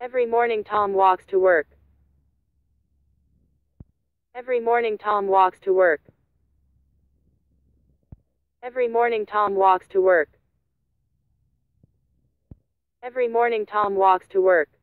Every morning Tom walks to work. Every morning Tom walks to work. Every morning Tom walks to work. Every morning Tom walks to work.